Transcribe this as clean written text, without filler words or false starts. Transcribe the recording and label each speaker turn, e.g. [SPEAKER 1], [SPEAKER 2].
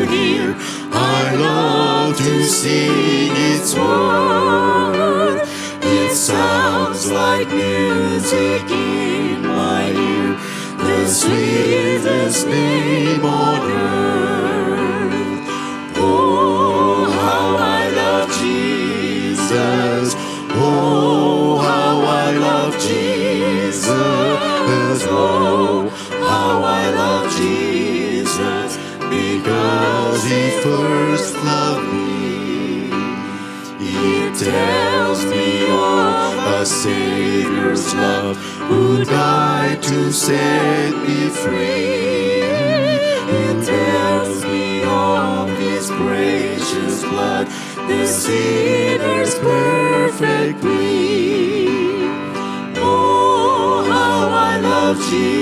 [SPEAKER 1] ear. I love to sing its word. It sounds like music in my ear, the sweetest name on earth. Oh, how I love Jesus. Oh, how I love Jesus. Oh, how I love Jesus, because He first loved me. It tells me of a Savior's love, who died to set me free. It tells me of His precious blood, the sinner's perfect plea. Oh, how I love Jesus.